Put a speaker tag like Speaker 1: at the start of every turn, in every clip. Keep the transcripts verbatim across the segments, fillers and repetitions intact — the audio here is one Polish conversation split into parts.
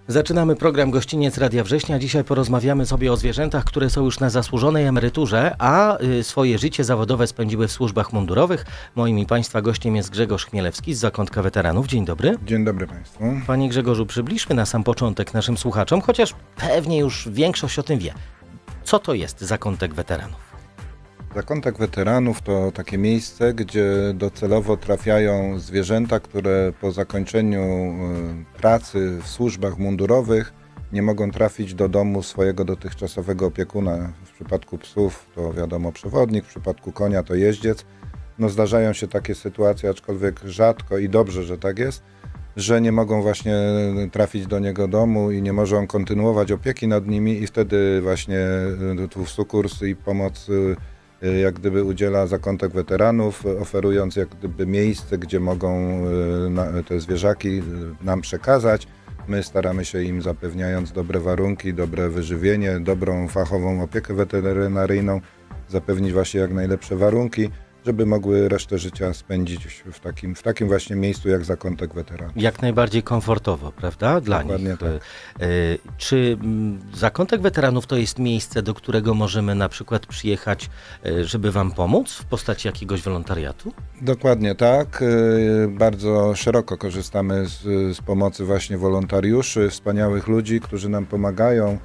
Speaker 1: Zaczynamy program Gościniec Radia Września. Dzisiaj porozmawiamy sobie o zwierzętach, które są już na zasłużonej emeryturze, a swoje życie zawodowe spędziły w służbach mundurowych. Moim i Państwa gościem jest Grzegorz Chmielewski z Zakątka Weteranów. Dzień dobry.
Speaker 2: Dzień dobry Państwu.
Speaker 1: Panie Grzegorzu, przybliżmy na sam początek naszym słuchaczom, chociaż pewnie już większość o tym wie. Co to jest Zakątek Weteranów?
Speaker 2: Zakątek Weteranów to takie miejsce, gdzie docelowo trafiają zwierzęta, które po zakończeniu pracy w służbach mundurowych nie mogą trafić do domu swojego dotychczasowego opiekuna. W przypadku psów to wiadomo przewodnik, w przypadku konia to jeździec. No zdarzają się takie sytuacje, aczkolwiek rzadko i dobrze, że tak jest, że nie mogą właśnie trafić do niego domu i nie mogą kontynuować opieki nad nimi i wtedy właśnie tu sukurs i pomoc jak gdyby udziela Zakątek Weteranów, oferując jak gdyby miejsce, gdzie mogą te zwierzaki nam przekazać. My staramy się im, zapewniając dobre warunki, dobre wyżywienie, dobrą fachową opiekę weterynaryjną, zapewnić właśnie jak najlepsze warunki, żeby mogły resztę życia spędzić w takim, w takim właśnie miejscu jak Zakątek Weteranów.
Speaker 1: Jak najbardziej komfortowo, prawda? Dla
Speaker 2: Dokładnie
Speaker 1: nich.
Speaker 2: Tak.
Speaker 1: Czy Zakątek Weteranów to jest miejsce, do którego możemy na przykład przyjechać, żeby Wam pomóc w postaci jakiegoś wolontariatu?
Speaker 2: Dokładnie tak. Bardzo szeroko korzystamy z, z pomocy właśnie wolontariuszy, wspaniałych ludzi, którzy nam pomagają.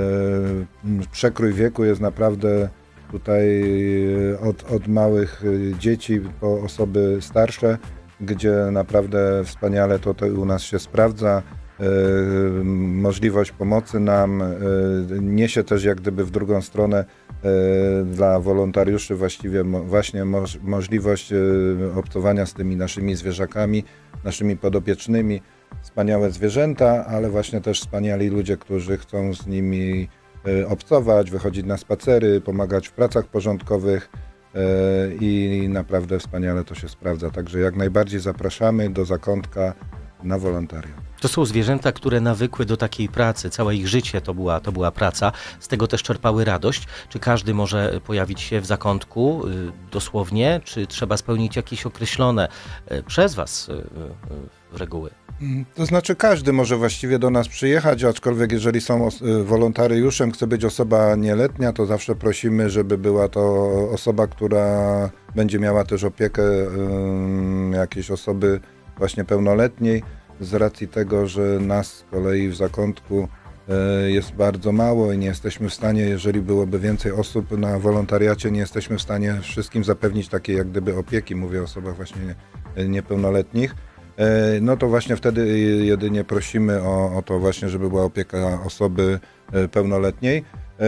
Speaker 2: Przekrój wieku jest naprawdę tutaj od, od małych dzieci po osoby starsze, gdzie naprawdę wspaniale to, to u nas się sprawdza. E, możliwość pomocy nam e, niesie też jak gdyby w drugą stronę e, dla wolontariuszy właściwie mo, właśnie moż, możliwość e, obcowania z tymi naszymi zwierzakami, naszymi podopiecznymi. Wspaniałe zwierzęta, ale właśnie też wspaniali ludzie, którzy chcą z nimi obcować, wychodzić na spacery, pomagać w pracach porządkowych i naprawdę wspaniale to się sprawdza. Także jak najbardziej zapraszamy do Zakątka na wolontariat.
Speaker 1: To są zwierzęta, które nawykły do takiej pracy, całe ich życie to była, to była praca, z tego też czerpały radość. Czy każdy może pojawić się w zakątku dosłownie, czy trzeba spełnić jakieś określone przez Was reguły?
Speaker 2: To znaczy każdy może właściwie do nas przyjechać, aczkolwiek jeżeli są wolontariuszem, chce być osoba nieletnia, to zawsze prosimy, żeby była to osoba, która będzie miała też opiekę jakiejś osoby właśnie pełnoletniej, z racji tego, że nas z kolei w Zakątku jest bardzo mało i nie jesteśmy w stanie, jeżeli byłoby więcej osób na wolontariacie, nie jesteśmy w stanie wszystkim zapewnić takiej jak gdyby opieki, mówię o osobach właśnie niepełnoletnich. No to właśnie wtedy jedynie prosimy o, o to właśnie, żeby była opieka osoby pełnoletniej.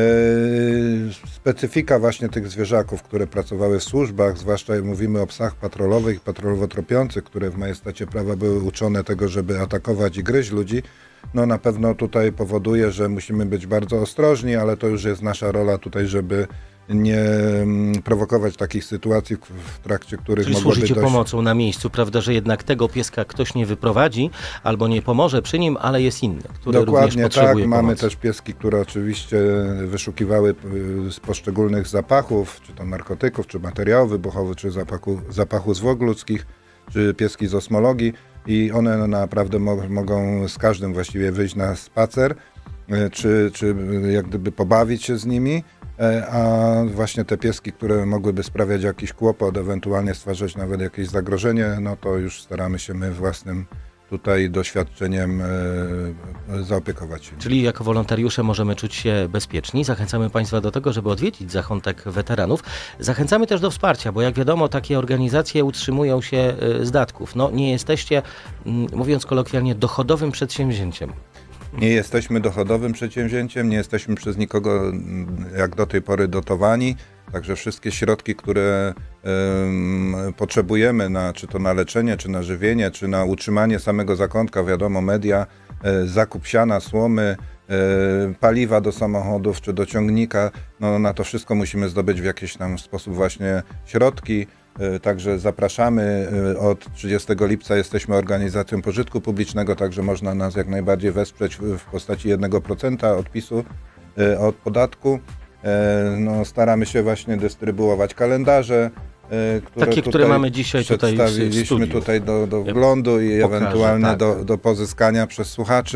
Speaker 2: Specyfika właśnie tych zwierzaków, które pracowały w służbach, zwłaszcza mówimy o psach patrolowych, patrolowo-tropiących, które w majestacie prawa były uczone tego, żeby atakować i gryźć ludzi, no na pewno tutaj powoduje, że musimy być bardzo ostrożni, ale to już jest nasza rola tutaj, żeby nie prowokować takich sytuacji, w trakcie których
Speaker 1: Czyli
Speaker 2: mogłoby
Speaker 1: służycie
Speaker 2: dość...
Speaker 1: pomocą na miejscu, prawda, że jednak tego pieska ktoś nie wyprowadzi albo nie pomoże przy nim, ale jest inny, który
Speaker 2: Dokładnie
Speaker 1: również potrzebuje
Speaker 2: tak. Mamy
Speaker 1: pomocy.
Speaker 2: też pieski, które oczywiście wyszukiwały z poszczególnych zapachów, czy to narkotyków, czy materiałów wybuchowych, czy zapachu, zapachu zwłok ludzkich, czy pieski z osmologii i one naprawdę mo mogą z każdym właściwie wyjść na spacer, czy, czy jak gdyby pobawić się z nimi. A właśnie te pieski, które mogłyby sprawiać jakiś kłopot, ewentualnie stwarzać nawet jakieś zagrożenie, no to już staramy się my własnym tutaj doświadczeniem e, zaopiekować się.
Speaker 1: Czyli jako wolontariusze możemy czuć się bezpieczni. Zachęcamy Państwa do tego, żeby odwiedzić Zakątek Weteranów. Zachęcamy też do wsparcia, bo jak wiadomo, takie organizacje utrzymują się z datków. No, nie jesteście, mówiąc kolokwialnie, dochodowym przedsięwzięciem.
Speaker 2: Nie jesteśmy dochodowym przedsięwzięciem, nie jesteśmy przez nikogo jak do tej pory dotowani, także wszystkie środki, które um, potrzebujemy, na, czy to na leczenie, czy na żywienie, czy na utrzymanie samego zakątka, wiadomo, media, e, zakup siana, słomy, e, paliwa do samochodów, czy do ciągnika, no na to wszystko musimy zdobyć w jakiś tam sposób właśnie środki. Także zapraszamy. Od trzydziestego lipca jesteśmy organizacją pożytku publicznego, także można nas jak najbardziej wesprzeć w postaci jednego procenta odpisu od podatku. No, staramy się właśnie dystrybuować kalendarze, które,
Speaker 1: Takie, które mamy dzisiaj tutaj w
Speaker 2: studiu. tutaj do, do wglądu i
Speaker 1: Pokażę,
Speaker 2: ewentualnie
Speaker 1: tak.
Speaker 2: do, do pozyskania przez słuchaczy.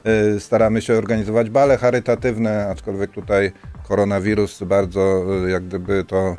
Speaker 2: Staramy się organizować bale charytatywne, aczkolwiek tutaj koronawirus bardzo jak gdyby to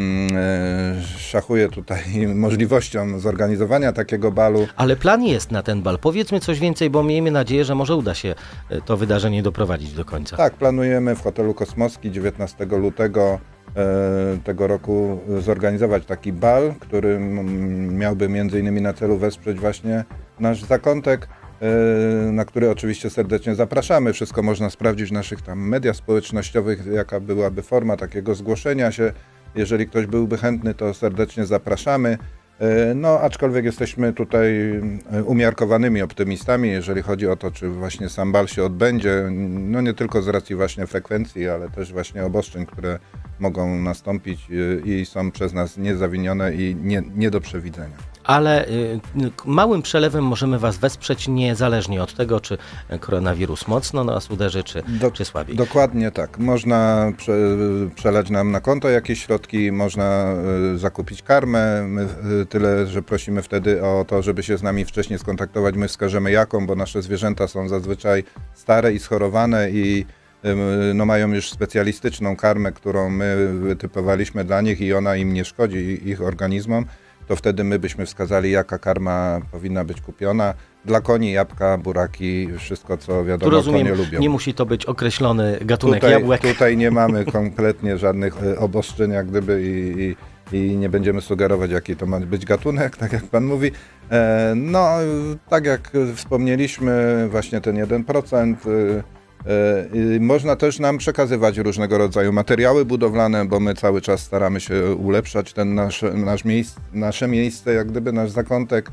Speaker 2: szachuje tutaj możliwością zorganizowania takiego balu.
Speaker 1: Ale plan jest na ten bal. Powiedzmy coś więcej, bo miejmy nadzieję, że może uda się to wydarzenie doprowadzić do końca.
Speaker 2: Tak, planujemy w hotelu Kosmoski dziewiętnastego lutego tego roku zorganizować taki bal, który miałby między innymi na celu wesprzeć właśnie nasz zakątek, na który oczywiście serdecznie zapraszamy. Wszystko można sprawdzić w naszych tam mediach społecznościowych, jaka byłaby forma takiego zgłoszenia się. Jeżeli ktoś byłby chętny, to serdecznie zapraszamy. No, aczkolwiek jesteśmy tutaj umiarkowanymi optymistami, jeżeli chodzi o to, czy właśnie sam bal się odbędzie. No nie tylko z racji właśnie frekwencji, ale też właśnie obostrzeń, które mogą nastąpić i są przez nas niezawinione i nie, nie do przewidzenia.
Speaker 1: Ale y, małym przelewem możemy Was wesprzeć niezależnie od tego, czy koronawirus mocno nas uderzy, czy,
Speaker 2: Do,
Speaker 1: czy słabiej.
Speaker 2: Dokładnie tak. Można prze, przelać nam na konto jakieś środki, można y, zakupić karmę. My, y, tyle, że prosimy wtedy o to, żeby się z nami wcześniej skontaktować. My wskażemy jaką, bo nasze zwierzęta są zazwyczaj stare i schorowane i y, no, mają już specjalistyczną karmę, którą my wytypowaliśmy dla nich i ona im nie szkodzi, ich organizmom. To wtedy my byśmy wskazali, jaka karma powinna być kupiona. Dla koni jabłka, buraki, wszystko co wiadomo,
Speaker 1: tu rozumiem,
Speaker 2: konie lubią.
Speaker 1: Nie musi to być określony gatunek
Speaker 2: tutaj,
Speaker 1: jabłek.
Speaker 2: Tutaj nie mamy kompletnie żadnych obostrzeń, jak gdyby i, i, i nie będziemy sugerować, jaki to ma być gatunek, tak jak pan mówi. No, tak jak wspomnieliśmy, właśnie ten jeden procent. Można też nam przekazywać różnego rodzaju materiały budowlane, bo my cały czas staramy się ulepszać ten nasz, nasz miejsc, nasze miejsce, jak gdyby nasz zakątek.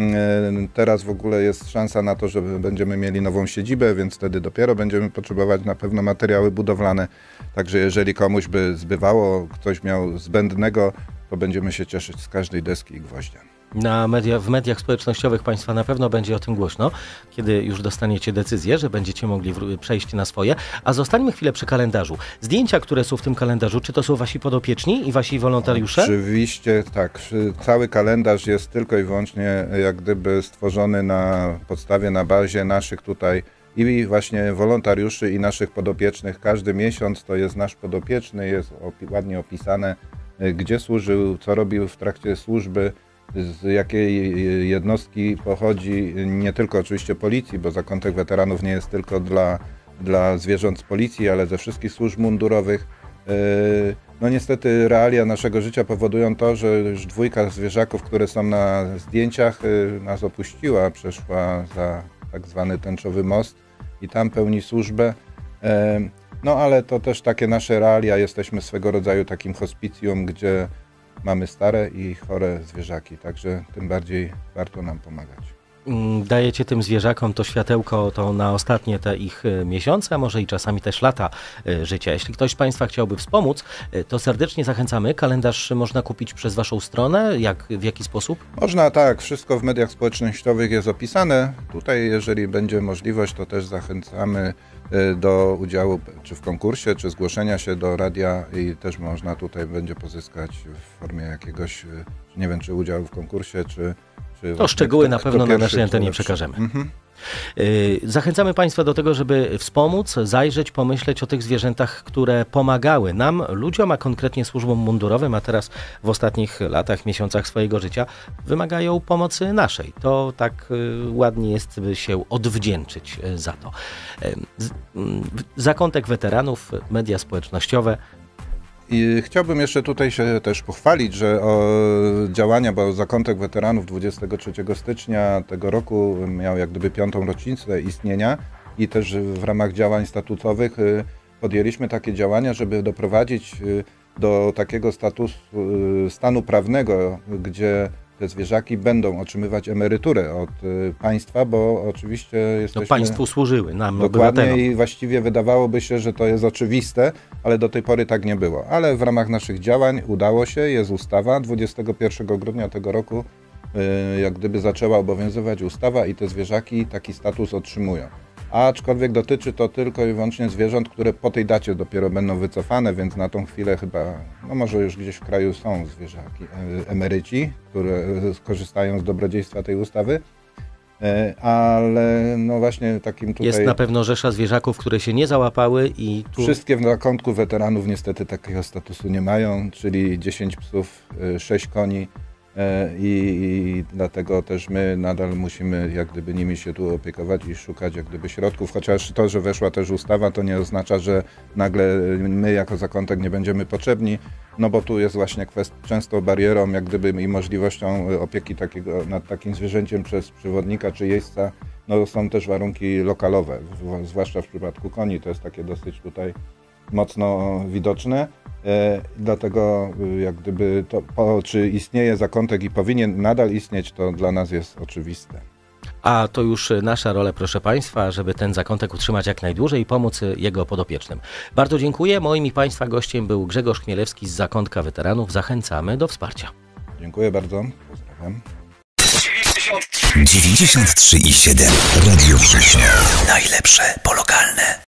Speaker 2: Teraz w ogóle jest szansa na to, że będziemy mieli nową siedzibę, więc wtedy dopiero będziemy potrzebować na pewno materiały budowlane. Także jeżeli komuś by zbywało, ktoś miał zbędnego, to będziemy się cieszyć z każdej deski i gwoździa.
Speaker 1: Na media, w mediach społecznościowych Państwa na pewno będzie o tym głośno, kiedy już dostaniecie decyzję, że będziecie mogli przejść na swoje. A zostańmy chwilę przy kalendarzu. Zdjęcia, które są w tym kalendarzu, czy to są Wasi podopieczni i Wasi wolontariusze?
Speaker 2: Oczywiście tak. Cały kalendarz jest tylko i wyłącznie jak gdyby stworzony na podstawie, na bazie naszych tutaj i właśnie wolontariuszy i naszych podopiecznych. Każdy miesiąc to jest nasz podopieczny, jest opi- ładnie opisane, gdzie służył, co robił w trakcie służby, z jakiej jednostki pochodzi, nie tylko oczywiście policji, bo zakątek weteranów nie jest tylko dla, dla zwierząt z policji, ale ze wszystkich służb mundurowych. No niestety realia naszego życia powodują to, że już dwójka zwierzaków, które są na zdjęciach, nas opuściła, przeszła za tak zwany tęczowy most i tam pełni służbę. No ale to też takie nasze realia, jesteśmy swego rodzaju takim hospicjum, gdzie mamy stare i chore zwierzaki, także tym bardziej warto nam pomagać.
Speaker 1: Dajecie tym zwierzakom to światełko to na ostatnie te ich miesiące, a może i czasami też lata życia. Jeśli ktoś z Państwa chciałby wspomóc, to serdecznie zachęcamy. Kalendarz można kupić przez Waszą stronę. Jak, w jaki sposób?
Speaker 2: Można, tak. Wszystko w mediach społecznościowych jest opisane. Tutaj, jeżeli będzie możliwość, to też zachęcamy do udziału czy w konkursie, czy zgłoszenia się do radia i też można tutaj będzie pozyskać w formie jakiegoś, nie wiem, czy udziału w konkursie, czy
Speaker 1: to szczegóły na pewno na naszej antenie przekażemy. Mhm. Zachęcamy Państwa do tego, żeby wspomóc, zajrzeć, pomyśleć o tych zwierzętach, które pomagały nam, ludziom, a konkretnie służbom mundurowym, a teraz w ostatnich latach, miesiącach swojego życia wymagają pomocy naszej. To tak ładnie jest się odwdzięczyć za to. Zakątek weteranów, media społecznościowe.
Speaker 2: I chciałbym jeszcze tutaj się też pochwalić, że o działania, bo Zakątek Weteranów dwudziestego trzeciego stycznia tego roku miał jak gdyby piątą rocznicę istnienia i też w ramach działań statutowych podjęliśmy takie działania, żeby doprowadzić do takiego statusu, stanu prawnego, gdzie te zwierzaki będą otrzymywać emeryturę od państwa, bo oczywiście jesteśmy...
Speaker 1: No państwu służyły, nam,
Speaker 2: dokładnie,
Speaker 1: obywatelom.
Speaker 2: I właściwie wydawałoby się, że to jest oczywiste, ale do tej pory tak nie było. Ale w ramach naszych działań udało się, jest ustawa. dwudziestego pierwszego grudnia tego roku jak gdyby zaczęła obowiązywać ustawa i te zwierzaki taki status otrzymują. Aczkolwiek dotyczy to tylko i wyłącznie zwierząt, które po tej dacie dopiero będą wycofane, więc na tą chwilę chyba, no może już gdzieś w kraju są zwierzaki, emeryci, które korzystają z dobrodziejstwa tej ustawy. ale no właśnie takim tutaj...
Speaker 1: Jest na pewno rzesza zwierzaków, które się nie załapały i tu...
Speaker 2: Wszystkie w zakątku weteranów niestety takiego statusu nie mają, czyli dziesięć psów, sześć koni i, i dlatego też my nadal musimy jak gdyby nimi się tu opiekować i szukać jak gdyby środków, chociaż to, że weszła też ustawa, to nie oznacza, że nagle my jako zakątek nie będziemy potrzebni, no bo tu jest właśnie kwest- często barierą jak gdyby i możliwością opieki takiego, nad takim zwierzęciem przez przewodnika czy jeźdźca, no są też warunki lokalowe, zwłaszcza w przypadku koni, to jest takie dosyć tutaj mocno widoczne, e, dlatego jak gdyby to, po, czy istnieje zakątek i powinien nadal istnieć, to dla nas jest oczywiste.
Speaker 1: A to już nasza rola, proszę Państwa, żeby ten zakątek utrzymać jak najdłużej i pomóc jego podopiecznym. Bardzo dziękuję. Moim i Państwa gościem był Grzegorz Chmielewski z Zakątka Weteranów. Zachęcamy do wsparcia.
Speaker 2: Dziękuję bardzo. Pozdrawiam.
Speaker 3: dziewięćdziesiąt trzy i siedem Radio Września. Najlepsze po lokalne.